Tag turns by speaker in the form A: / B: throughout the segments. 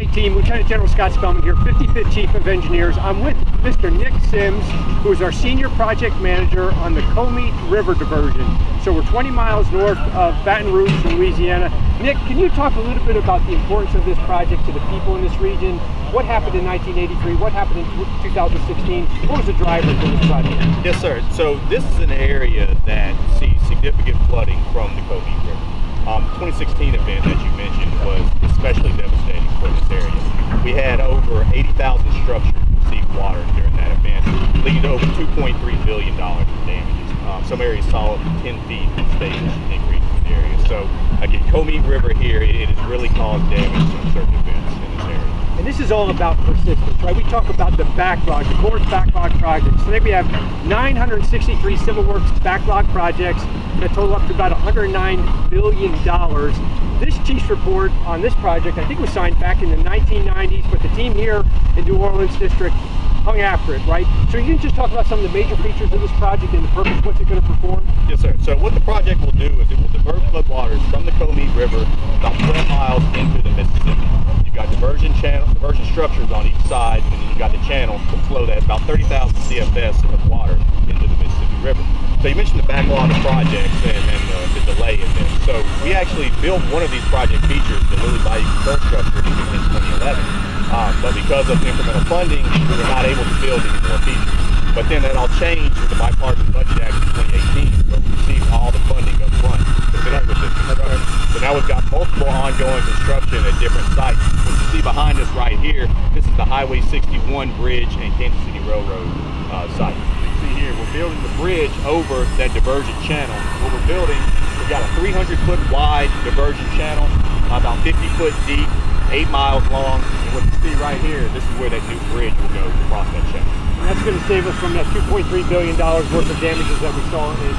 A: Comite team, Lieutenant General Scott Spellmon here, 55th Chief of Engineers. I'm with Mr. Nick Sims, who is our Senior Project Manager on the Comite River Diversion. So we're 20 miles north of Baton Rouge, Louisiana. Nick, can you talk a little bit about the importance of this project to the people in this region? What happened in 1983? What happened in 2016? What was the driver for this project?
B: Yes, sir. So this is an area that sees significant flooding from the Comite River. The 2016 event, as you mentioned, was especially devastating for this area. We had over 80,000 structures receive water during that event, leading to over $2.3 billion in damages. Some areas saw up to 10 feet in stage increase in the area. So again, Comite River here, it has really caused damage to certain events in this area.
A: And this is all about persistence, right? We talk about the backlog, the Corps backlog projects. Today we have 963 civil works backlog projects that total up to about $109 billion. This chief's report on this project, I think, was signed back in the 1990s, but the team here in New Orleans District hung after it, right? So you can just talk about some of the major features of this project and the purpose, what's it going to perform?
B: Yes, sir. So what the project will do is it will divert floodwaters from the Comite River about 12 miles into the Mississippi. You've got diversion structures on each side, and then you've got the channel to flow that about 30,000 CFS of water into the Mississippi River. So you mentioned the backlog of projects and the delay in this. So we actually built one of these project features, the Lily Bayou Control Structure, in 2011. But because of incremental funding, we were not able to build any more features. But then that all changed with the Bipartisan Budget Act in 2018, where we received all the funding up front to finish with this construction. So now we've got multiple ongoing construction at different sites. What you see behind us right here, this is the Highway 61 bridge and Kansas City Railroad site. See here, we're building the bridge over that diversion channel. What we're building, we've got a 300-foot wide diversion channel, about 50 foot deep, 8 miles long, and what you see right here, this is where that new bridge will go across that channel.
A: And that's going to save us from that $2.3 billion worth of damages that we saw in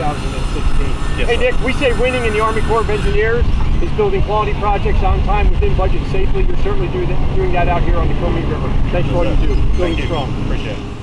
A: 2016.
B: Yes,
A: hey, Nick, we say winning in the Army Corps of Engineers is building quality projects on time, within budget, safely. You're certainly doing that out here on the Comite River. Thanks for all you do.
B: Thank you. Strong. Appreciate it.